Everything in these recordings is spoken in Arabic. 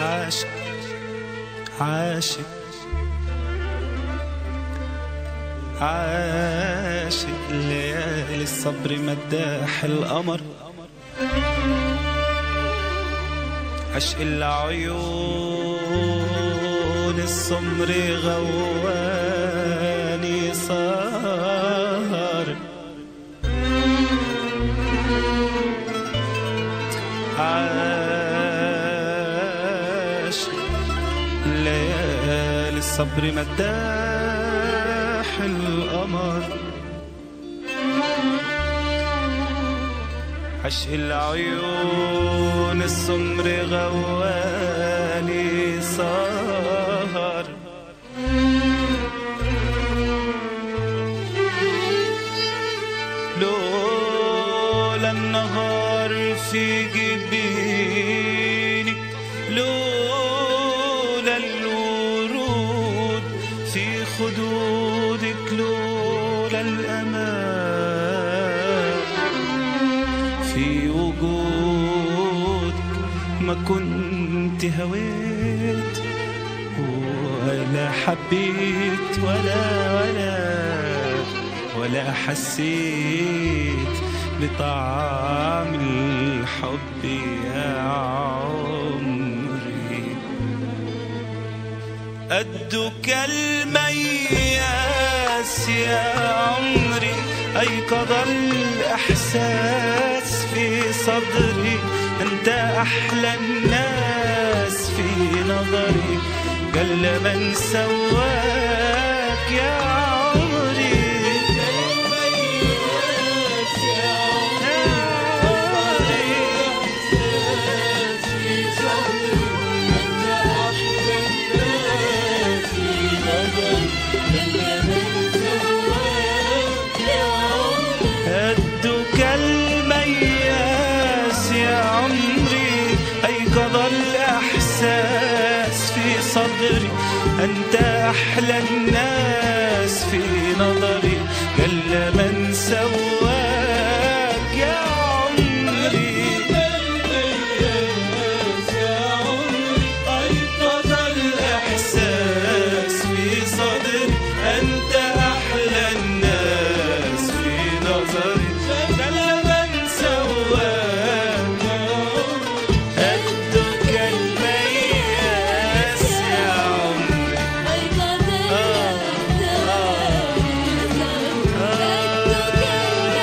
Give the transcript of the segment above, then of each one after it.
عاشق عاشق عاشق ليالي الصبر مداح القمر، عشق العيون السمر غواني صار، عاشق ليالي الصبر مداح القمر، عشق العيون السمر غواني صار، لولا النهار في جبينك، لولا الورود في خدودك، لولا الأمان في وجودك ما كنت هويت ولا حبيت ولا حسيت بطعم الحب يا عمري. قدك المياس يا عمري، أيقظ الإحساس في صدري، أنت أحلى الناس في نظري، قل من سواك يا عمري. قدك المياس يا عمري، أيقظ الإحساس في صدري، أنت أحلى الناس في نظري، قل من سواك يا عمري. المياس يا عمري، أيقظ الإحساس في صدري، أنت أحلى الناس في نظري، قل من سواك يا عمري. قدك المياس يا عمري، قدك المياس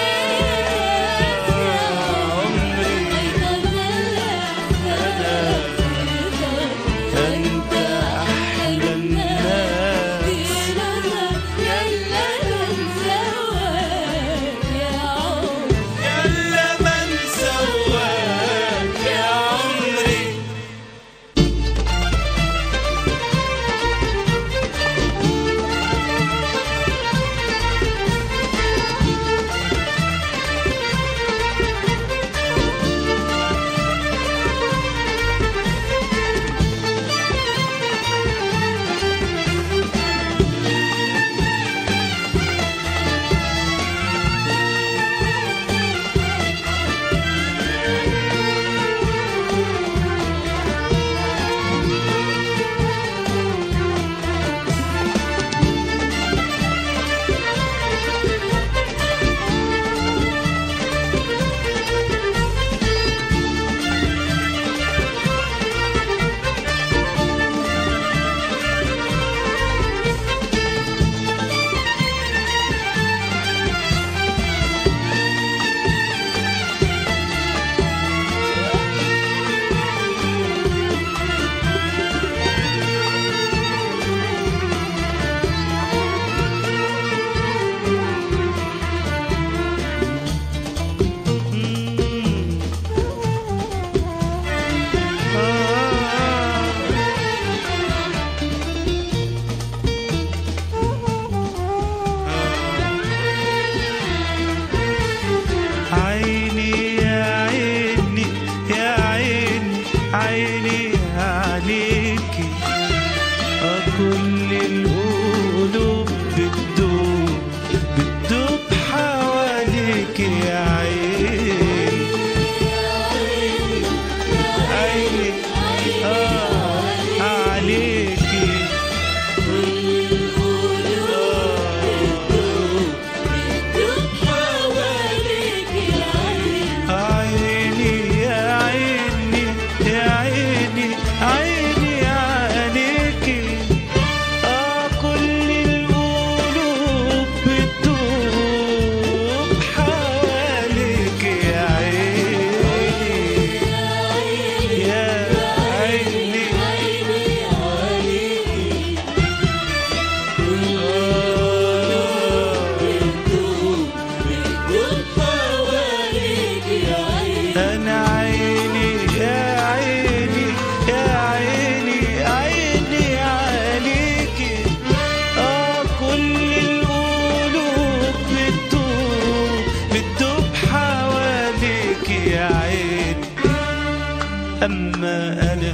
أما أنا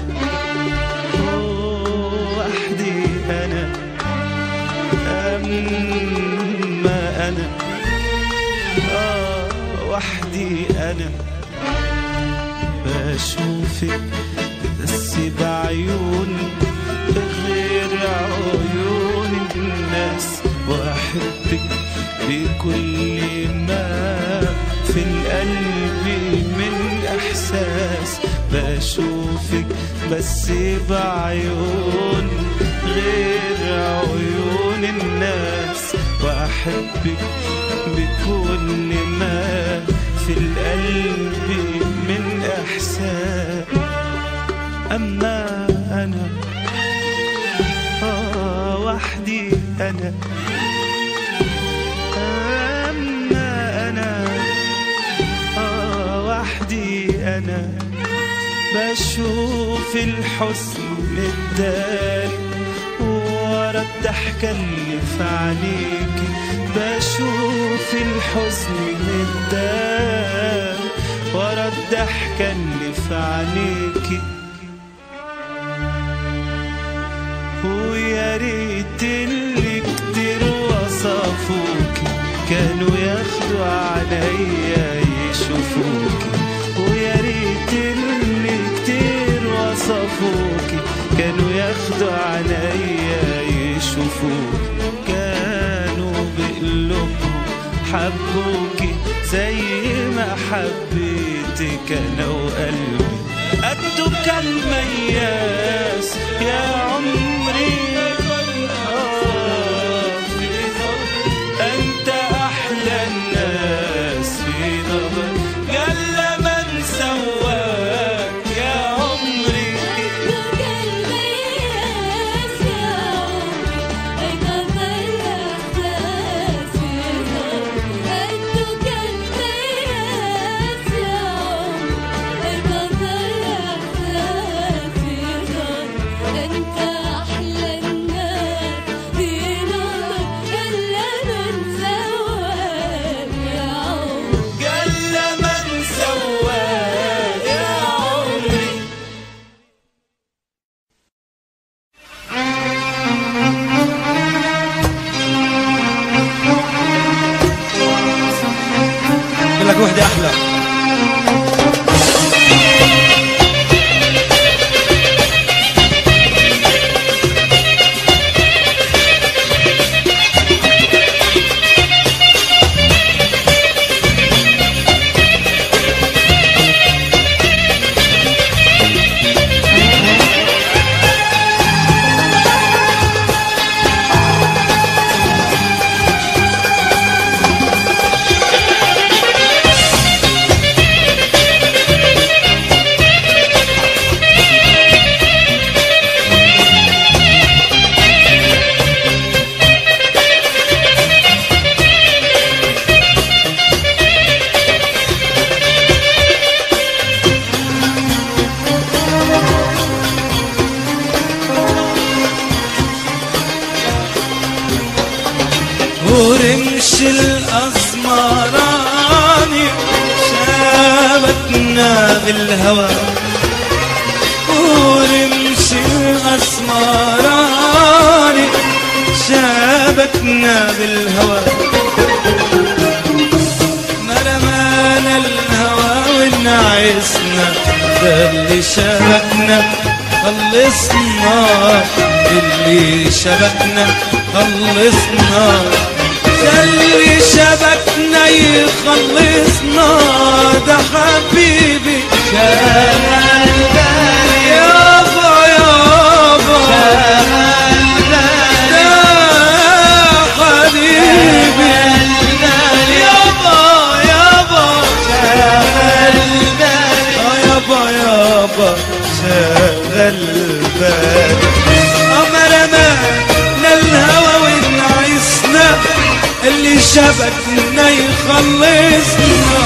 وحدي أنا، أما أنا وحدي أنا بشوفك بس بعيون غير عيون الناس، وأحبك بكل ما في القلب من إحساس. بشوفك بس بعيون غير عيون الناس، وأحبك بكل ما في القلب من إحساس. أما أنا وحدي أنا، أما أنا وحدي أنا بشوف الحزن الداري ورا الضحكة اللي في عينيكي، بشوف الحزن الداري ورا الضحكة اللي في عينيكي. ويا ريت اللي كتير وصفوكي كانوا ياخدوا عليا يشوفوكي، ويا ريت اللي كتير وصفوكي كانوا ياخدوا عليا يشوفوكي، كانوا بقلوبهم حبوكي زي ما حبيتك انا وقلبي. قدو كان مياس يا عمري، انت احلى الناس في نظري، قال من سواك يا عمري. لك وحدة أحلى. ورمش الأسمراني شابكنا بالهوى، ورمش الأسمراني شابكنا بالهوى، ما رمانا الهوى ونعسنا اللي شبكنا خلصنا، اللي شبكنا خلصنا، اللي شبكنا يخلصنا، ده حبيبي شغل بالي يابا يابا، شغل بالي ده حبيبي يابا يابا، شغل بالي يابا يابا، شغل بالي. رمانا الهوى ونعيسنا، اللي شبكنا يخلصنا،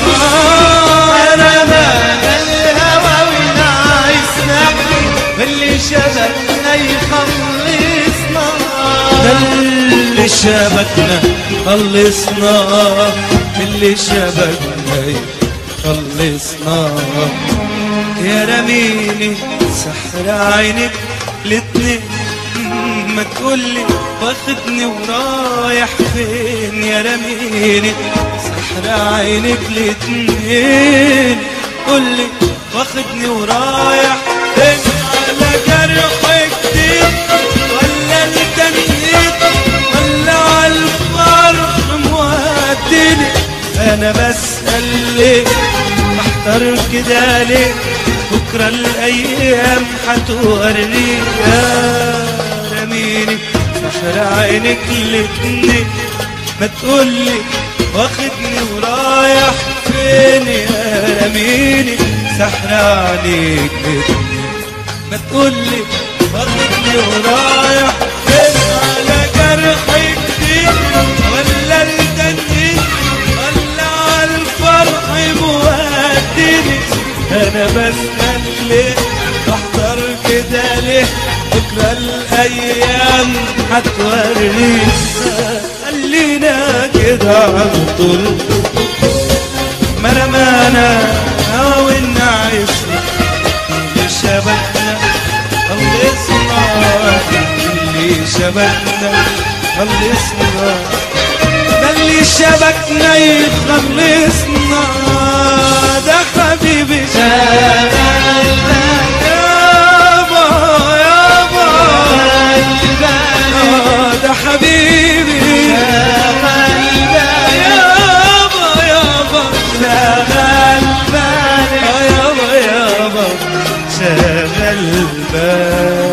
رمانا الهوى ونعيسنا، اللي شبكنا يخلصنا، اللي شبكنا خلصنا، اللي شبكنا يخلصنا. يا رميني سحر عينك الاتنين، ما تقولي واخدني ورايح فين. يا رميني سحر عينك الاتنين، قولي واخدني ورايح فين. على جرح جديد ولا التنهيد ولا عالفرح موديني؟ انا بسأل ليه محتار كده ليه؟ بكرة الايام هتوريك. يا رميني سحر عينك الاتنين، ما تقولي واخدني ورايح فين. يا رميني سحر عينك الاتنين، ما تقولي واخدني ورايح فين. على جرح جديد ولا التنين ولا عالفرح موديني؟ انا بسأل ليه بحضر كده ليه؟ بكرة الايام هتوريك. خلينا كده على طول ما رمانا ونعيش اللي شبكنا خلصنا، اللي شبكنا خلصنا، ده اللي شبكنا يخلصنا. ده حبيبي شغل يابا يابا، ده حبيبي شغل يابا يابا، شغل بالي يابا يابا، شغل بالي.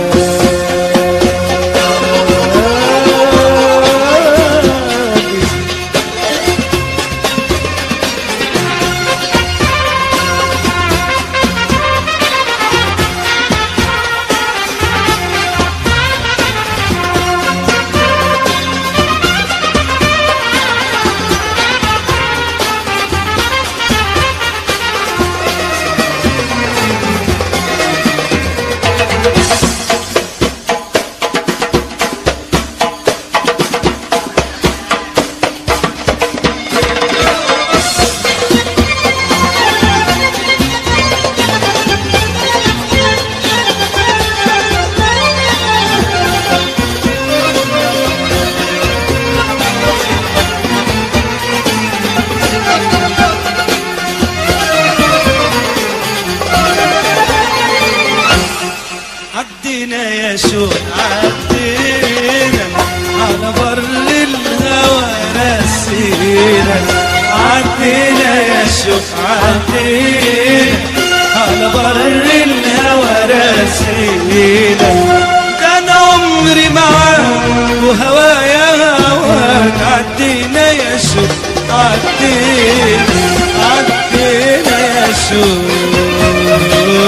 عدينا يا شوق عدينا على بر الهوى رسينا، عدينا يا شوق عدينا على بر الهوى رسينا. كان عمري معاك وهوايا هواك، عدينا يا شوق عدينا، عدينا يا شوق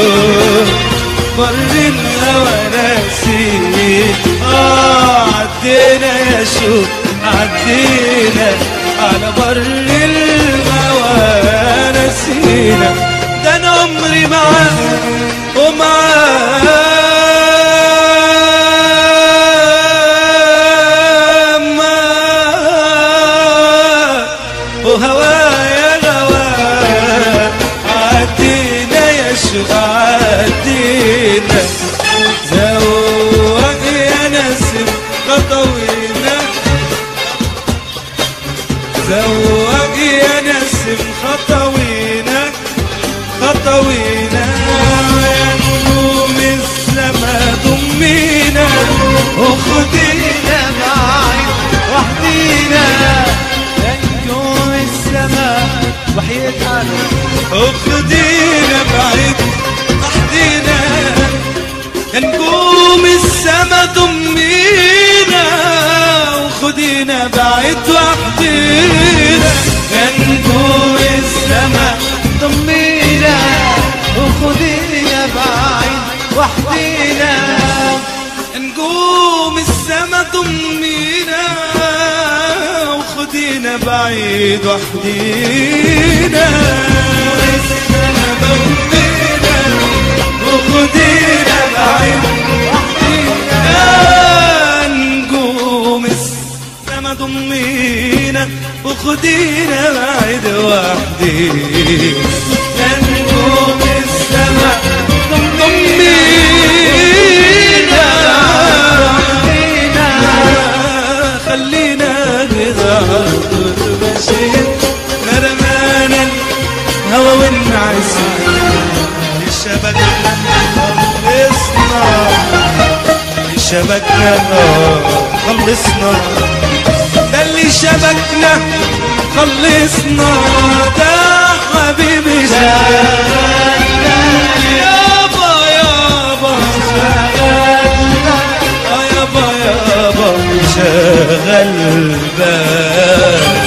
بر الهوى نسينا. عدينا يا شوق عدينا على بر الهوى نسينا. ده انا عمري معاك ومعاك وهوايا هواك. عدينا يا شوق عدينا، زوق يا نسم خطوينا، زوق يا نسم خطوينا، خطوينا. يا نجوم السما ضمينا وخدينا معاك وحدينا. يا نجوم السما وحياة وخدينا بعيد وحدينا. يا نجوم السما ضمينا وخدينا بعيد وحدينا. يا نجوم السما ضمينا وخدينا بعيد وحدينا. نجوم السما ضمينا وخدينا بعيد وحدينا. السما ضمينا وخدينا بعيد وحدينا. نجوم السما ضمينا وخدينا بعيد وحدينا. نجوم السما شبكنا خلصنا، ده اللي شبكنا خلصنا، ده حبيبي شغلنا يابا يابا شغلنا، يابا يابا شغل بالي.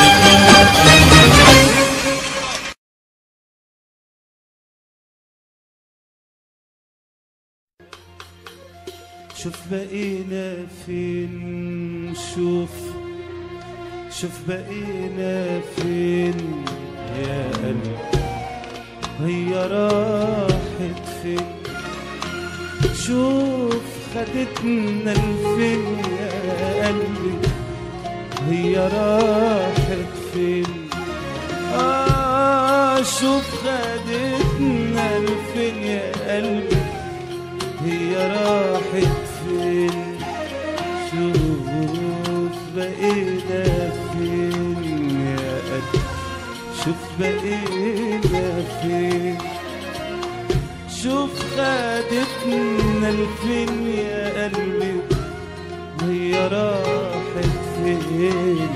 شوف بقينا فين، شوف بقينا فين يا قلبي، هي راحت فين، شوف خدتنا لفين يا قلبي، هي راحت فين، شوف خدتنا لفين يا قلبي، هي راحت فين، شوف بقينا فين يا قلبي، شوف بقينا فين، شوف خدتنا لفين يا قلبي، هي راحت فين،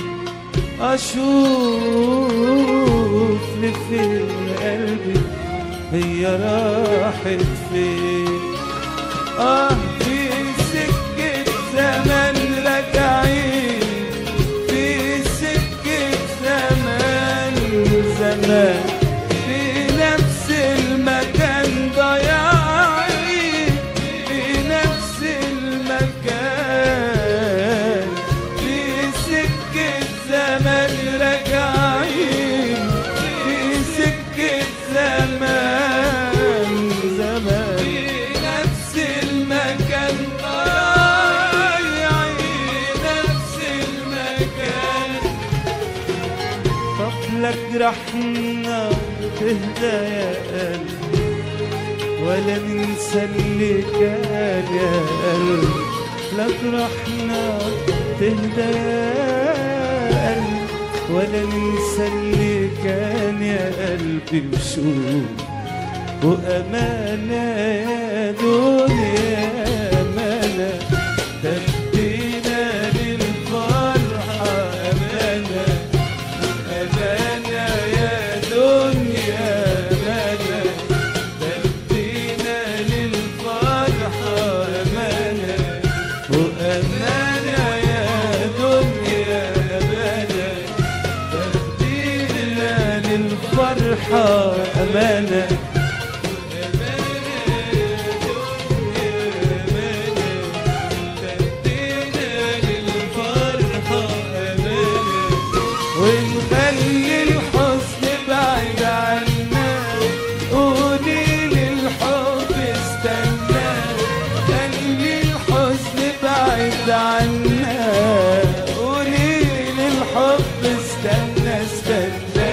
أشوف لفين يا قلبي، هي راحت فين، في سكة زمن راجعين، في سكة زمان في نفس المكان ضايعين، في نفس المكان، في سكة زمن راجعين، في سكة زمان في نفس المكان ضايعين، نفس المكان. طب لا جرحنا تهدى يا قلبي، ولا ننسى اللي كان يا قلبي، لا جرحنا تهدى يا قلبي، ولا ننسى اللي كان يا قلبي، وشوف وأمانة يا دنيا أمانة، تدينا للفرحة أمانة، أمانة يا دنيا أمانة، تدينا للفرحة أمانة، وأمانة يا دنيا أمانة، تدينا للفرحة أمانة، ونخلي الحزن بعيد عنا، قولي للحب استنى، خلي الحزن بعيد عنا، قولي للحب استنى استنى،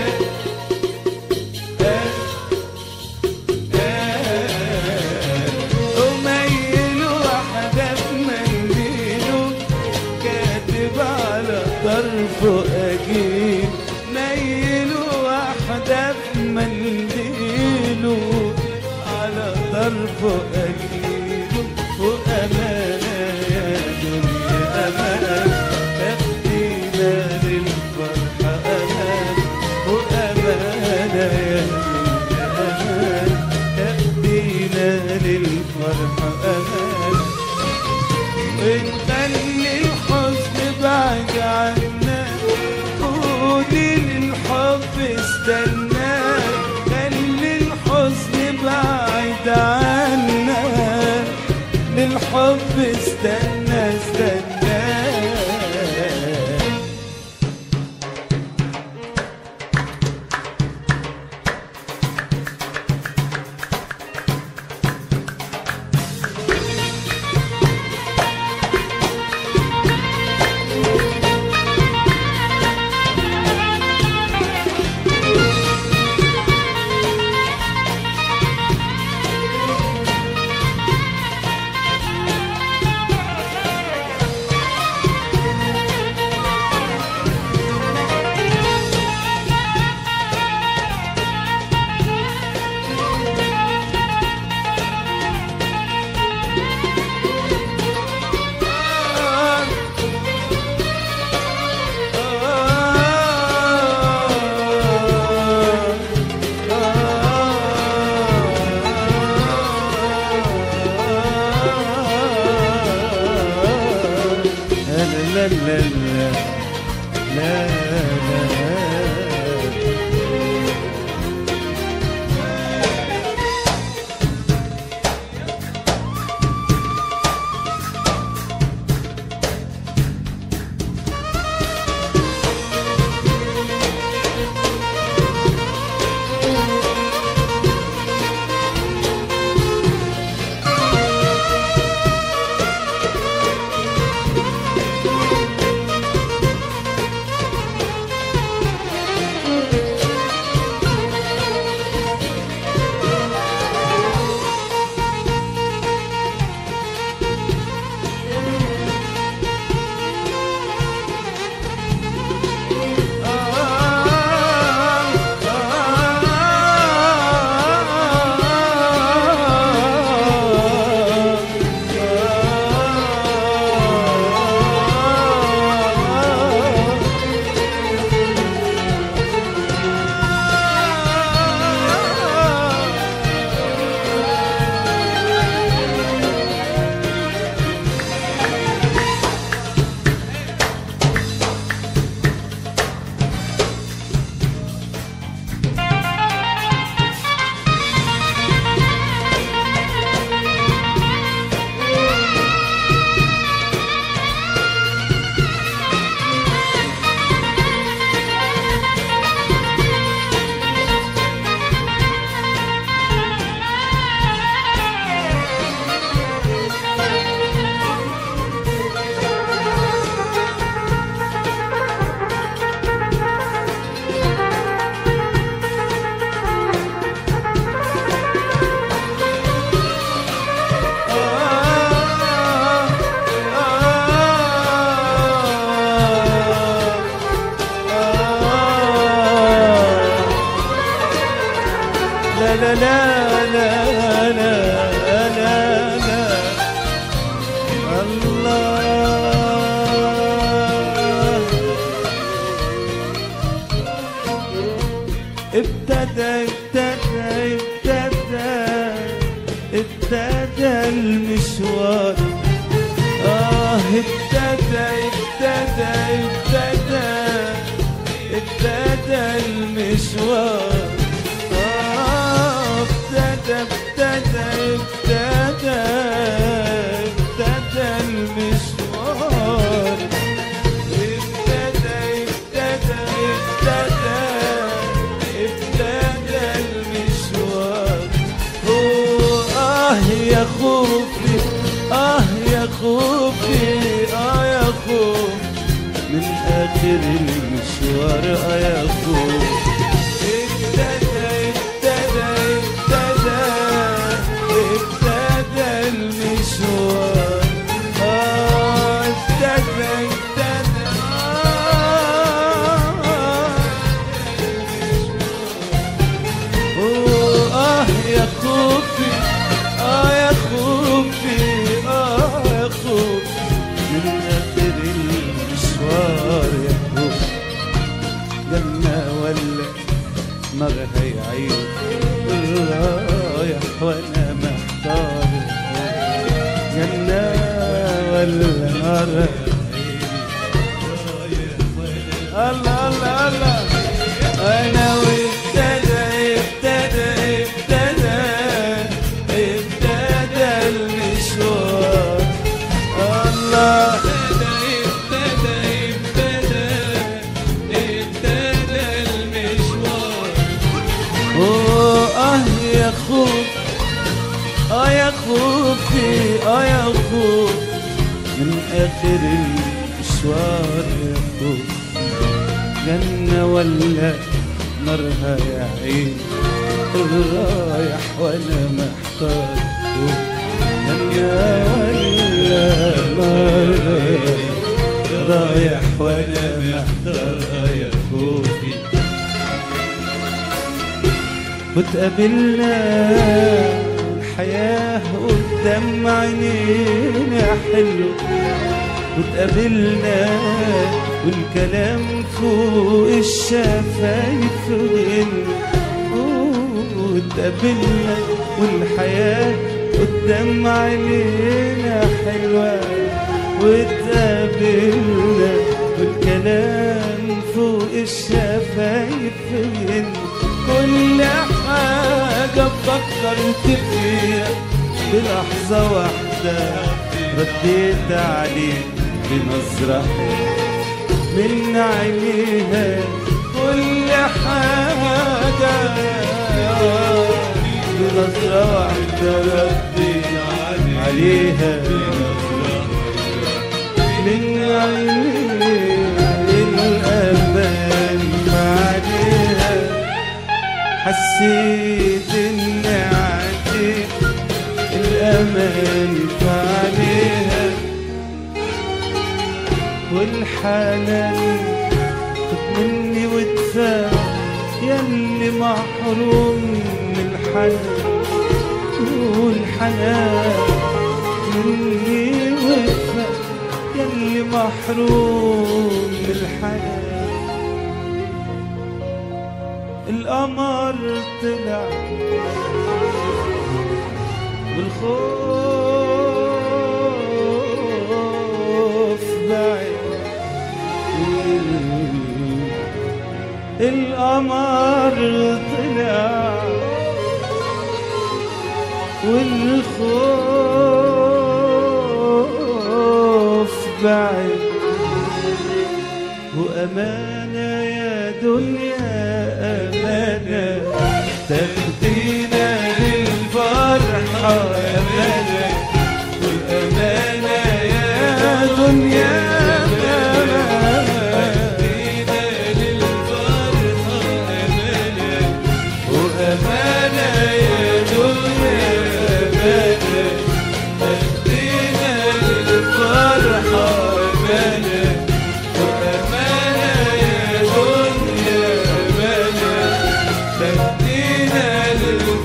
وميل واحدة في منديله، كاتب على طرفه أجيب، ميل واحدة في منديله، على طرفه أجيبه، وأمانة يا دنيا أمانة، تاخدينا للفرحة أمانة، وأمانة يا دنيا أمانة، تاخدينا للفرحة أمانة، ونخلي الحزن بعيد عنا، قولي للحب استنى، خلي الحزن بعيد عنا، للحب استنى استنى. لا لا لا الله ابتدى المشوار ابتدى المشوار ابتدى المشوار ابتدى المشوار يا خوفي يا خوفي يا خوف من آخر المشوار يا خوف ابتدى المشوار ابتدى يا خوفي يا خوفي يا خوف من آخر المشوار يا خوف جنة ولا نار هيعيد رايح وانا محتار جنة ولا نار الله الله الله انا وابتدى المشوار الله ابتدى المشوار يا خوف يا خوفي يا خوف من آخر المشوار يا خوف جنة ولا نارها يا عين رايح وانا محتار جنة ولا نارها رايح وانا محتار يا خوفي وتقابلنا الحياة قدام عينينا حلو وتقابلنا والكلام فوق الشفايف غنى وتقابلنا والحياة قدام عينينا حلوة وتقابلنا والكلام فوق الشفايف غنى كل حاجة فكرت فيها بلحظة واحدة رديت عليك بنظرة من عينيها كل حاجة بنظرة واحدة رديت عليها من عينيها الأمان عليها حسيت إني عديت الأمان عليها والحنان خد مني وادفع ياللي محروم من الحنان والحنان مني وادفع ياللي محروم من الحنان القمر طلع والخوف بعيد القمر طلع والخوف بعيد وأمانة يا دنيا أمانة تاخدينا للفرحة أمانة والأمانة يا دنيا تاخدينا للفرحة أمانة وأمانة يا دنيا أمانة تاخدينا للفرحة أمانة وأمانة يا دنيا أمانة تاخدينا للفرحة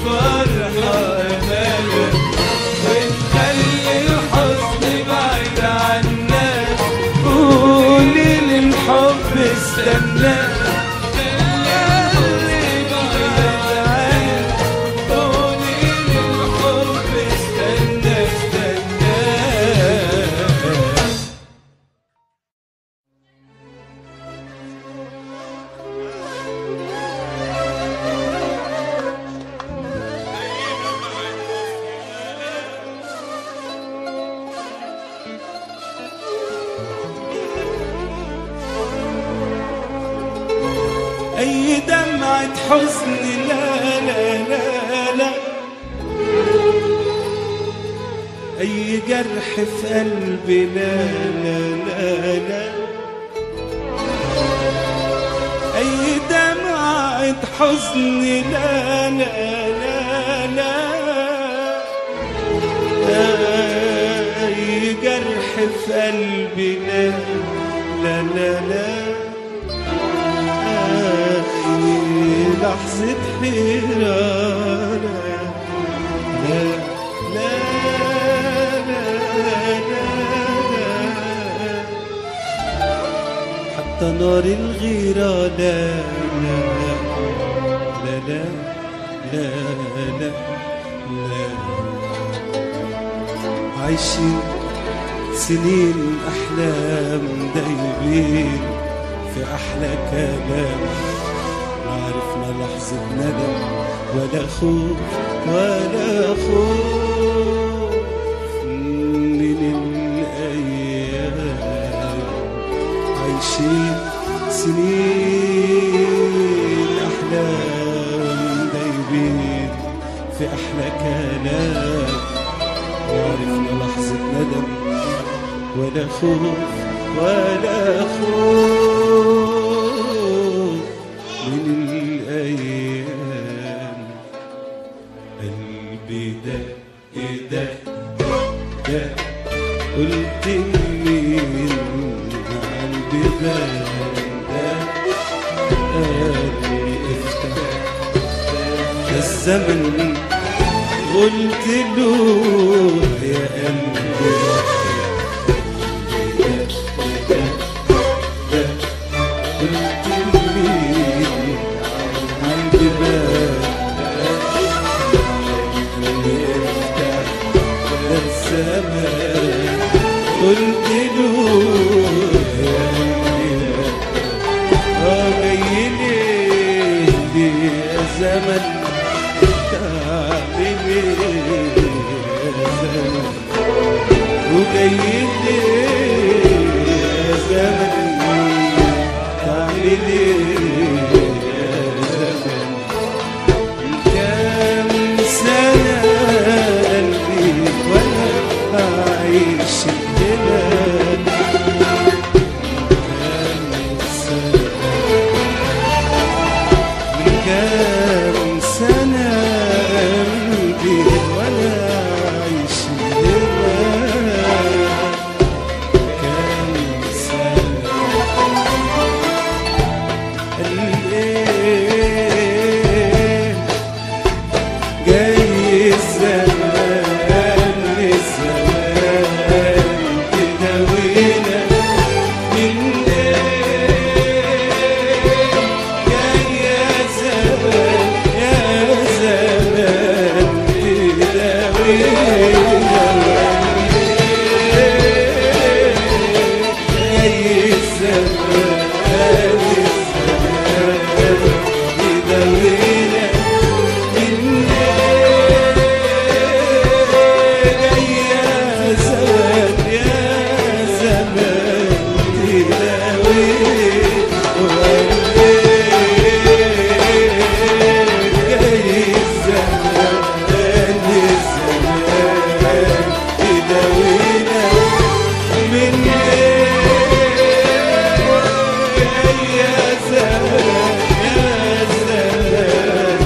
دمعة حزن لا لا لا لا، أي جرح في قلبي لا لا لا لا، أي دمعة حزن لا لا لا لا، أي جرح في قلبي لا لا لا لا، أي لحظة حيرة لا لا لا لا لا، حتى نار الغيرة لا لا لا لا لا لا لا، عايشين سنين أحلام دايبين في أحلى كلام، لا عرفنا لحظة ندم ولا خوف ولا خوف من الأيام، عايشين سنين أحلام دايبين في أحلى كلام، وعرفنا لحظة ندم ولا خوف ولا خوف من الأيام. قلبي دق دق دق، قلت مين عالبيبان دق، قالي افتح الزمن، قلت له يا قلبي قلت لي عالبيبان اللي افتح الزمان، قلت له يا قلبي جاي ليه يا زمن، تعمل ايه يا زمن، وجاي ليه يا زمن، تعمل ايه يا زمن، كام سنة قلبي وانا عايش هنا، كام سنة قلبي وانا عايش هنا، كام سنة جاي الزمان الزمان تداوينا من جاي يا زمان يا زمان تداوينا، جاي الزمان تداوينا من جاي يا زمان يا زمان تداوينا، جاي الزمان الزمان تداوينا من جاي يا زمان يا زمان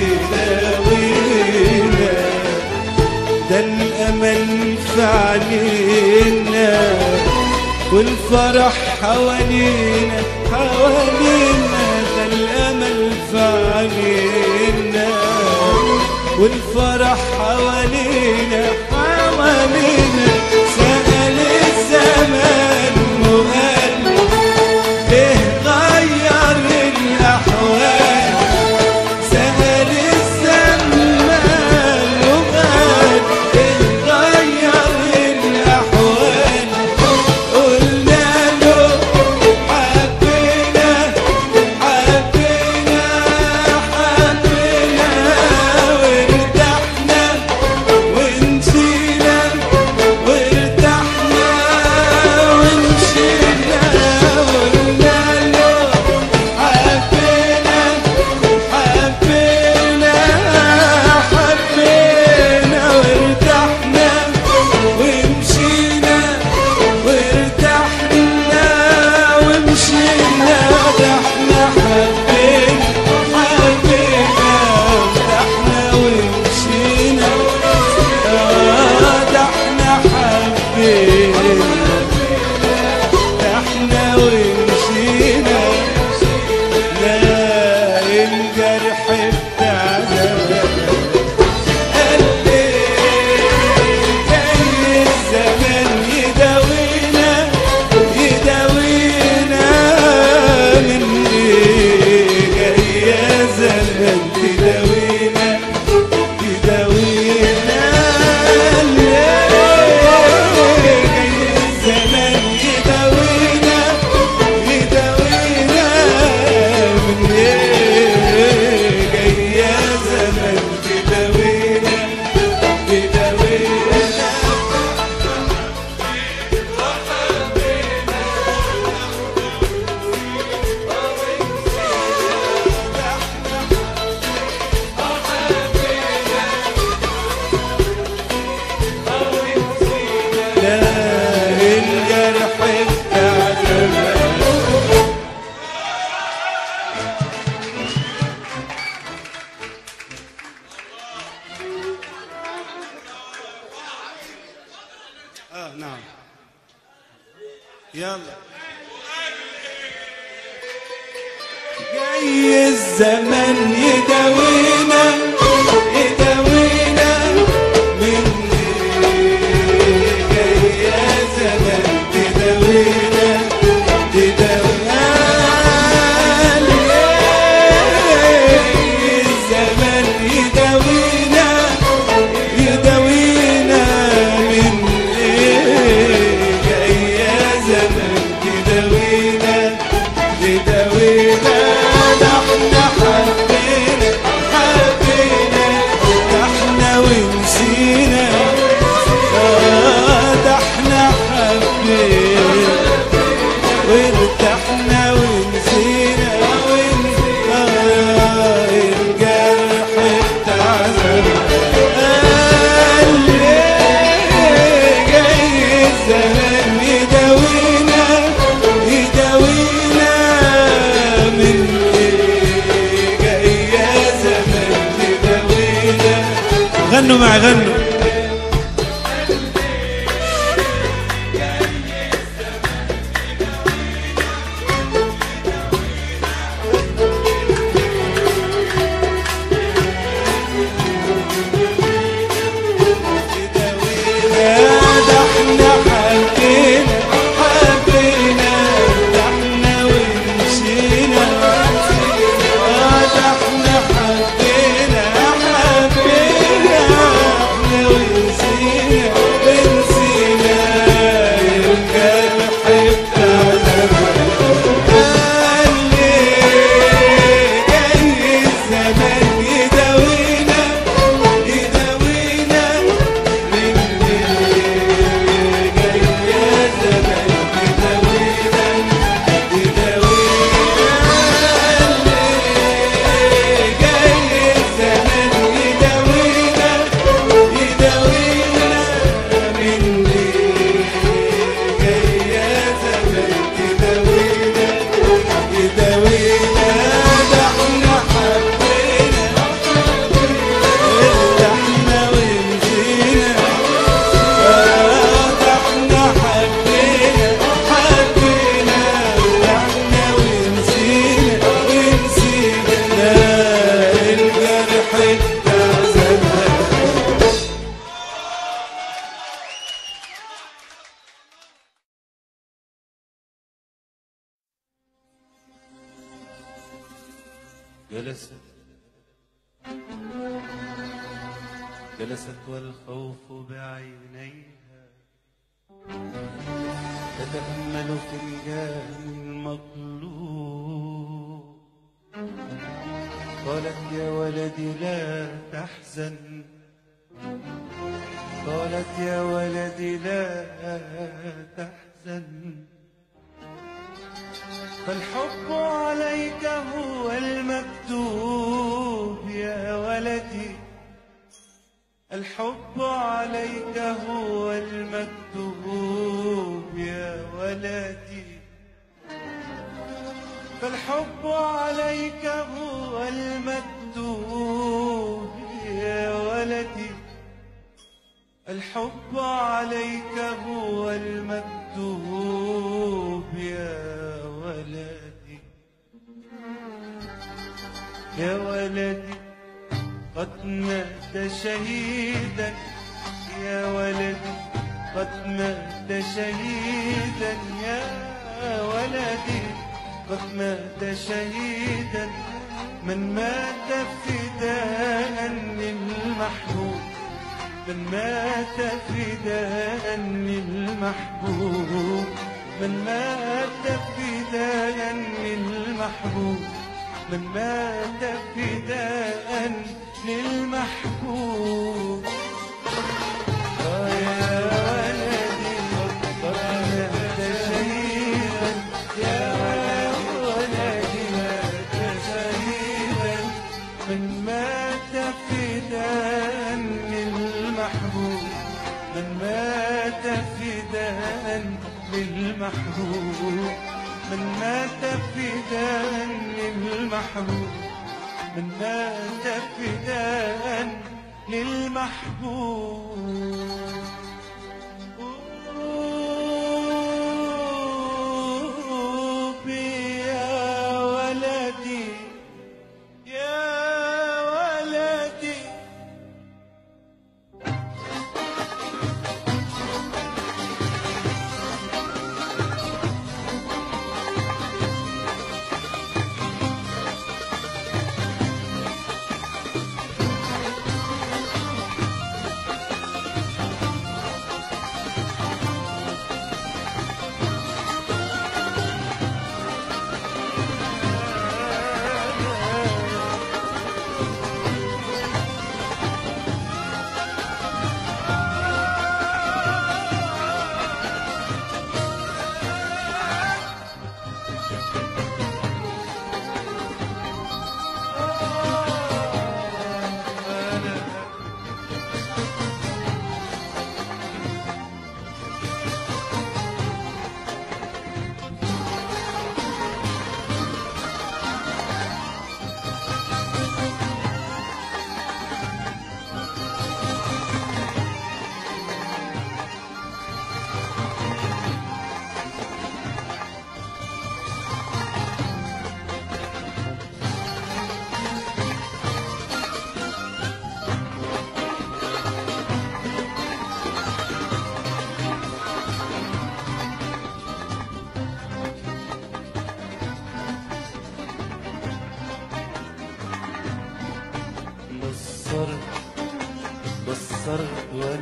تداوينا، ده الأمل في علينا والفرح حوالينا حوالينا، ده الأمل في علينا والفرح حوالينا حوالينا، سأل الزمان وقال ليه غير الأحوال، سأل الزمان وقال ليه غير الأحوال، قلنا له حبينا حبينا حبينا وارتحنا ونسينا نعم يلا. جاي الزمن يداوينا يداوينا من جاي يا زمن تداوينا تداوينا الزمن يداوينا يداوينا من جاي يا زمن تداوينا تداوينا. ده احنا حبينا حبينا ده احنا ونسينا ده احنا حبينا وارتحنا ونسينا الجرح بتاع زمان جاي الزمان يداوينا يداوينا من جاي يا زمان تداوينا. غنوا معي غنوا. جلست والخوف بعينيها تتأمل فنجان مقلوب. قالت يا ولدي لا تحزن قالت يا ولدي لا تحزن فالحب عليك هو المكتوب يا ولدي الحب عليك هو المكتوب يا ولدي فالحب عليك هو المكتوب يا ولدي الحب عليك هو المكتوب يا ولدي يا ولدي قد مات شهيدا يا ولدي قد مات شهيدا يا ولدي قد مات شهيدا من مات فداء للمحبوب من مات فداء للمحبوب من مات فداء للمحبوب من مات فداء للمحبوب. يا ولدي قد مات شهيدا يا ولدي مات شهيدا من مات فداء للمحبوب من مات فداء للمحبوب من مات فداء للمحبوب من مات فداء للمحبوب.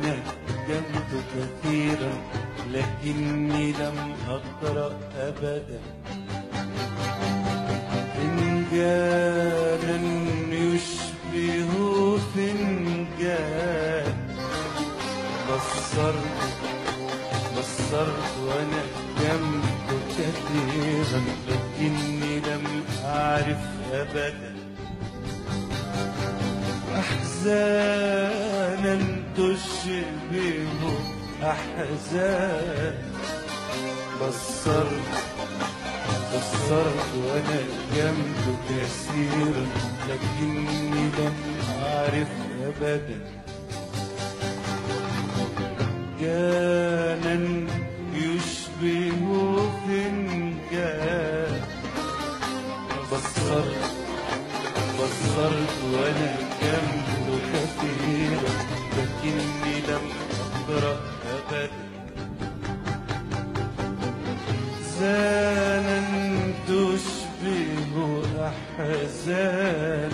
ونجمت كثيرا لكني لم أقرأ أبدا فنجانا يشبه فنجان بصرت ونجمت كثيرا لكني لم أعرف أبدا أحزانا تشبه أحزان بصرت ونجمت كثيرا لكني لم أعرف أبدا فنجانا يشبه فنجان بصرت ونجمت كثيرا لكني لم أقرأ أبدا أحزانا تشبه أحزان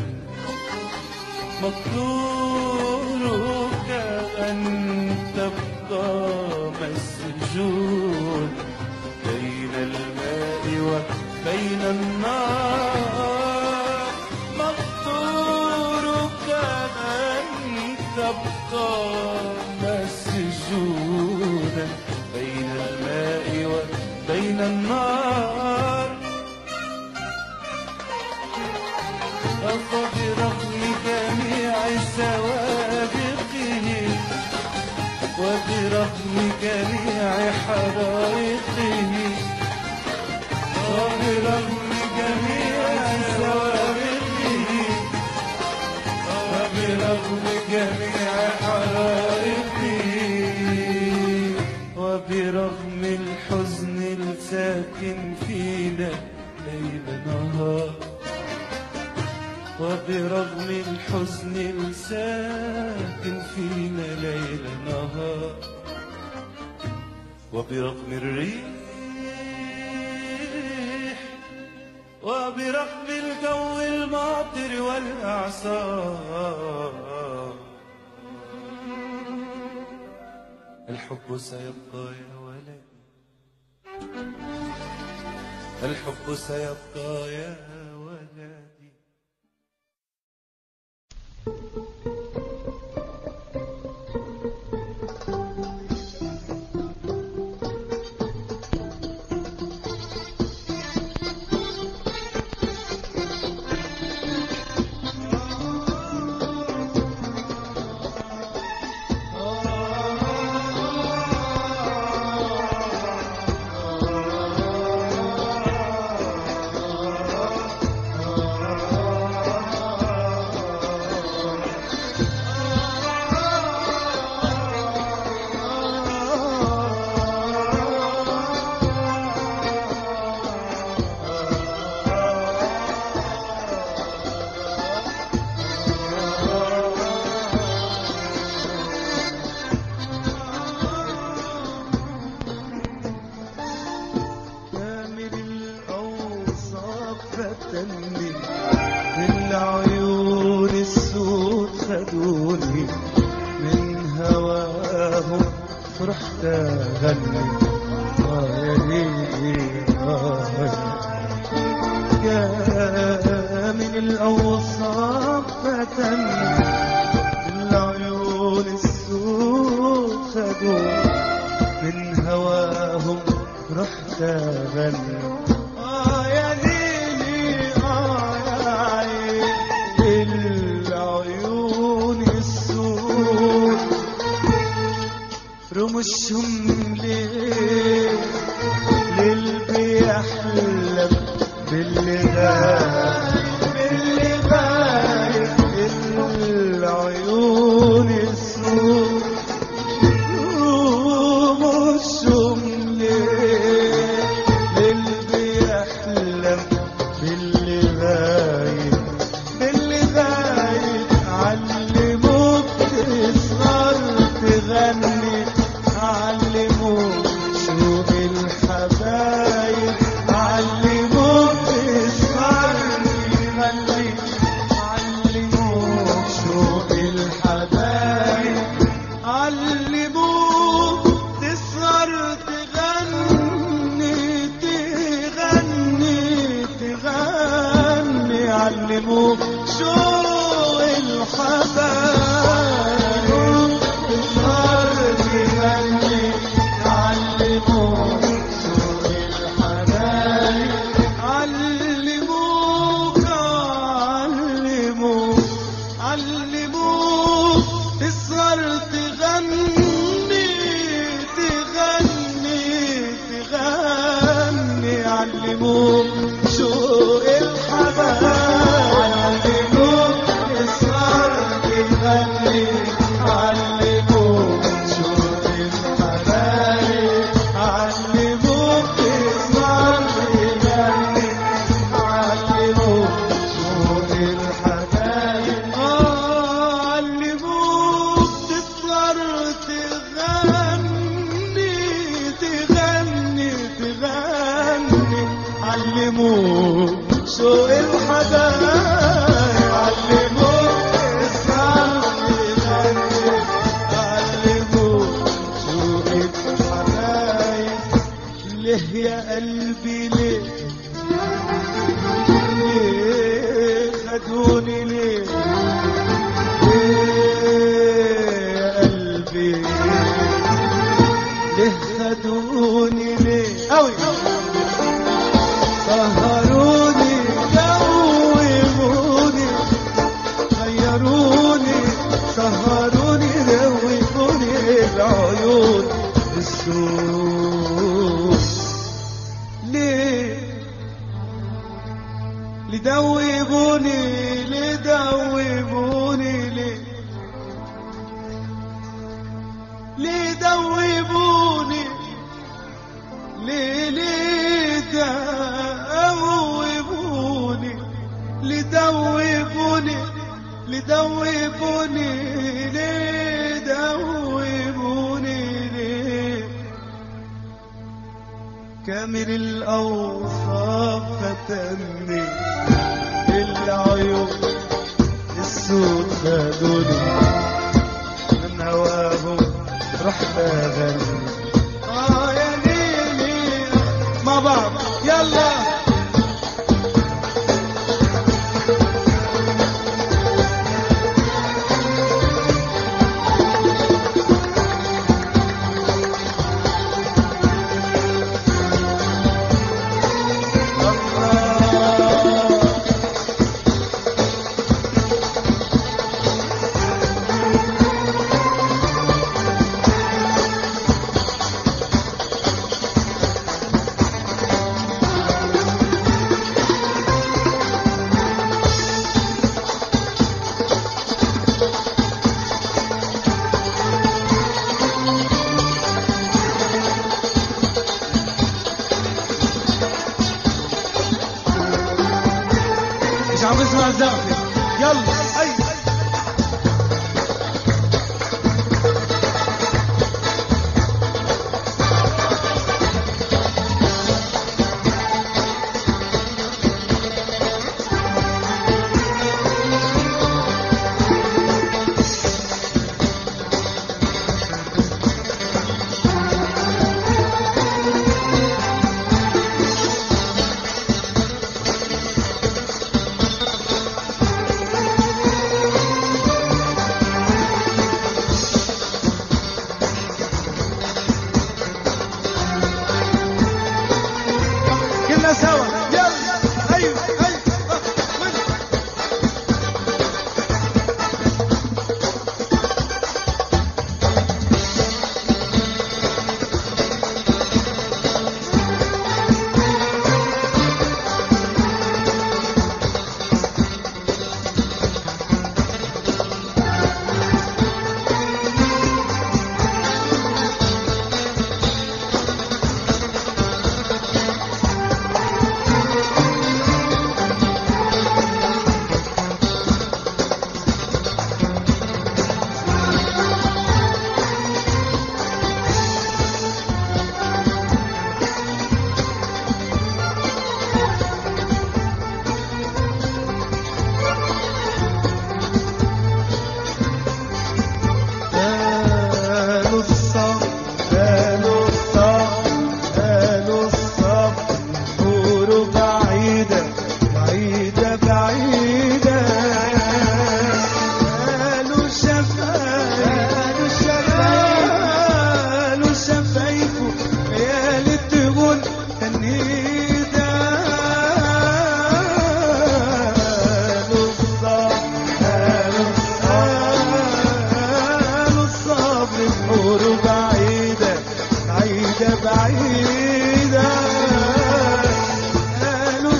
مقدورك أن تبقى مسجون بين الماء وبين النار مقدورك أن تبقى مسجونا بين الماء وبين النار فبرغم جميع سوابقه وبرغم جميع حرائقه وبرغم جميع سوابقه وبرغم جميع حرائقه وبرغم الحزن الساكن فينا ليل نهار وبرغم الحزن الساكن فينا ليل نهار وبرغم الريح وبرغم الجو المعطر والأعصار الحب سيبقى يا ولدي الحب سيبقى يا ولدي بالعيون السود خدوني من هواهم فرحت أغني يا ليلي يا من الأوصاف فتني بالعيون السود خدوني من هواهم فرحت أغني يا ليلي العيون السود رمشهم ليه بيحلم باللي غايب العيون السود رمشهم ليه بيحلم باللي غايب علموك تسهر تغني علموك شوق الحبايب علموك تسهر علموه تسهر تغني تغني تغني، علموه شوق الحبايب تسهر تغني، علموه شوق الحبايب، علموك علموه علموه تسهر تغني تغني تغني، علموه شوق الحبايب، علموه تسهر تغني، علموه شوق الحبايب، علموه تسهر تغني، علموه شوق الحبايب، علموه تسهر تغني تغني تغني، علموه شوق الحبايب، علموه تسهر تغني، علموه شوق الحبايب. ليه يا قلبي ليه ليه خدوني ليه يا قلبي ليه خدوني ليه قوي، سهروني دوبوني غيروني، سهروني دوبوني العيون السود. ليه لدوبوني لدوبوني ليه لدوبوني ليه لدوبوني لدوبوني لدوبوني لدوبوني ليه، كامل الأوصاف فتني، العيون السود خدوني، من هواهم رحت أغني. يا ليلي مع بعض يلا. مش عم بسمع الزقفة، يلا أي بعيدة قالوا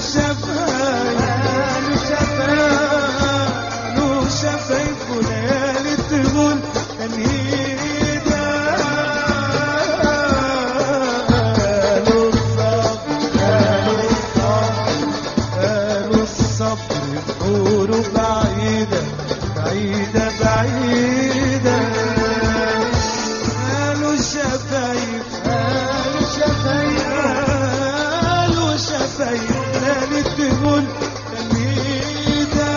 شفايف وليالي تقول تنهيدة قالوا الصبر بحوره بعيدة بعيدة بعيدة قالوا شفايف ليالي تقول تنهيدة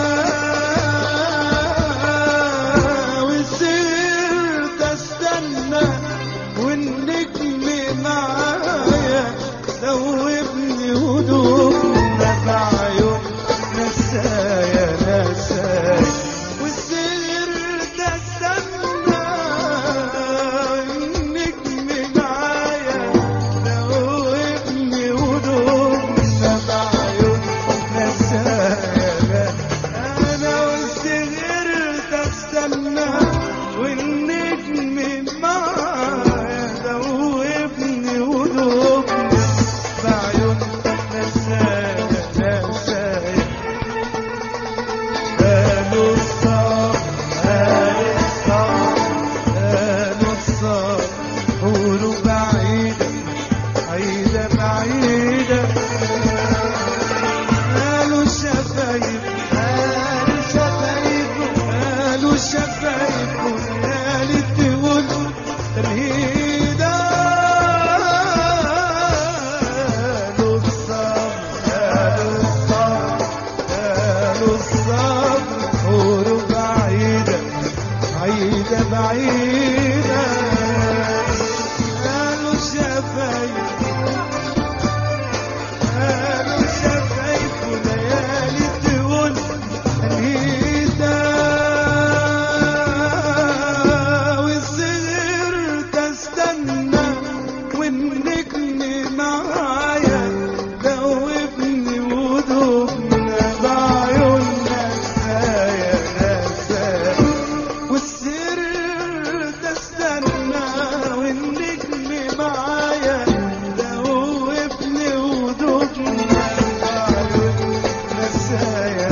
وصرت استنى والنجم معايا ذوبني هدومنا بعيون نسايا وصرت استنى والنجم معايا ذوبني هدومنا بعيون نسايا انا وصرت استنى والنجم معايا ذوبني هدومنا بعيون نسايا قالوا الصبر قولوا بعيدة بعيدة بعيدة قالوا شفايف وليالي تقول تنهيدة قالوا الصبر قولوا بعيدة بعيدة بعيدة قالوا شفايف وليالي تقول تنهيدة وصرت استنى والنجم معايا ذوبني ودوبنا بعيون نسايا وصرت استنى والنجم معايا ذوبني ودوبنا بعيون نسايا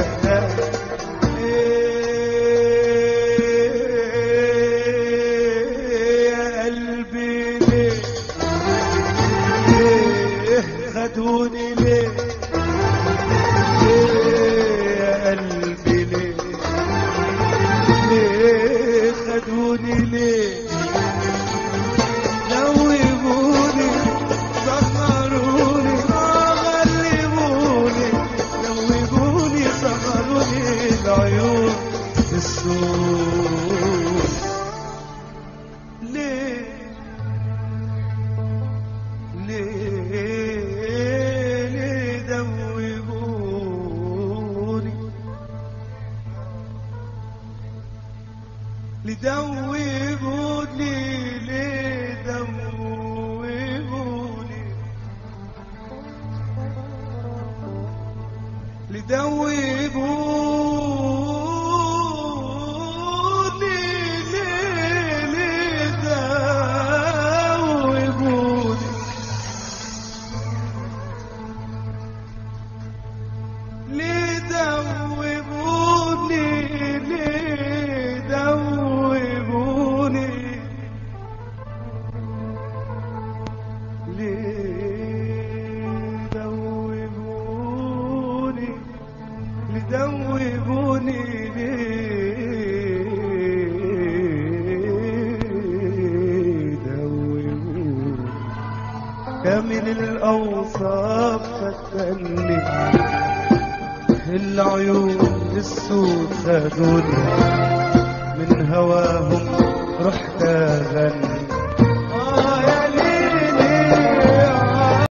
يا قلبي ليه خدوني ليه يا قلبي ليه خدوني ليه دوبوني سهروني غلبوني دوبوني سهروني العيون السود ليه دوبوني لدوبوني كامل الأوصاف فتني العيون السود خدوني من هواهم رحت أغني